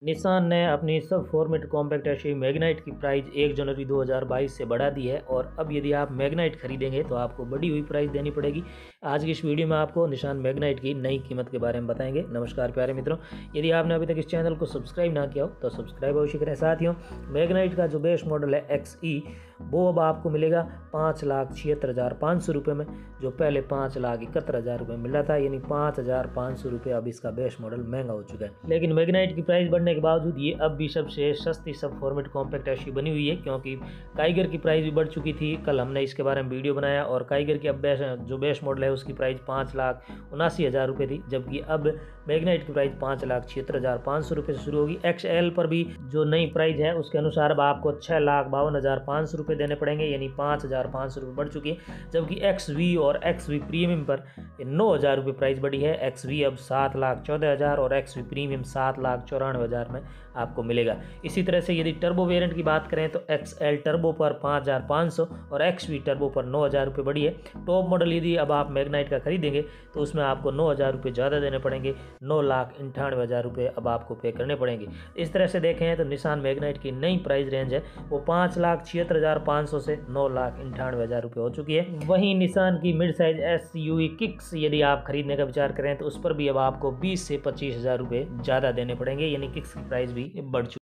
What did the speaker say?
Nissan ने अपनी सब फॉर्मेट कॉम्पैक्ट एसयूवी मैग्नाइट की प्राइस 1 जनवरी 2022 से बढ़ा दी है और अब यदि आप मैग्नाइट खरीदेंगे तो आपको बढ़ी हुई प्राइस देनी पड़ेगी। आज की इस वीडियो में आपको निसान मैग्नाइट की नई कीमत के बारे में बताएंगे। नमस्कार प्यारे मित्रों, यदि आपने अभी तक इस चैनल को सब्सक्राइब ना किया हो तो सब्सक्राइब अवश्य करें। साथियों, मैग्नाइट का जो बेस मॉडल है XE वो अब आपको मिलेगा 5,76,500 रुपये में, जो पहले 5,71,000 रुपये मिल रहा था, यानी 5,500 रुपये अब इसका बेस मॉडल महंगा हो चुका है। लेकिन मैग्नाइट की प्राइस बढ़ने के बावजूद ये अब भी सबसे सस्ती सब फॉर्मेट कॉम्पैक्ट एसयूवी बनी हुई है, क्योंकि काइगर की प्राइस भी बढ़ चुकी थी। कल हमने इसके बारे में वीडियो बनाया और काइगर की अब जो बेस मॉडल है उसकी प्राइस 5,79,000 रुपये थी, जबकि अब मैग्नाइट की प्राइस 5,76,500 रुपये से शुरू होगी। XL पर भी जो नई प्राइस है उसके अनुसार अब आपको 6,52,500 रुपये देने पड़ेंगे, यानी 5,500 रुपये बढ़ चुकी है। जबकि XV और XV प्रीमियम पर 9,000 रुपये प्राइस बढ़ी है। XV अब 7,14,000 और XV प्रीमियम 7,94,000 में आपको मिलेगा। इसी तरह से यदि टर्बो वेरिएंट की बात करें तो XL टर्बो पर 5,500 और XV टर्बो पर 9,000 रुपये बढ़ी है। टॉप मॉडल यदि अब आप मैग्नाइट का खरीदेंगे तो उसमें आपको 9,000 रुपये ज़्यादा देने पड़ेंगे, 9,98,000 रुपये अब आपको पे करने पड़ेंगे। इस तरह से देखें तो निसान मैग्नाइट की नई प्राइस रेंज है वो 5,76,500 से 9,98,000 रुपये हो चुकी है। वहीं निसान की मिड साइज SUV किक्स यदि आप खरीदने का विचार करें तो उस पर भी अब आपको 20 से 25,000 रुपये ज़्यादा देने पड़ेंगे, यानी किक्स की प्राइस भी बढ़ चुकी है।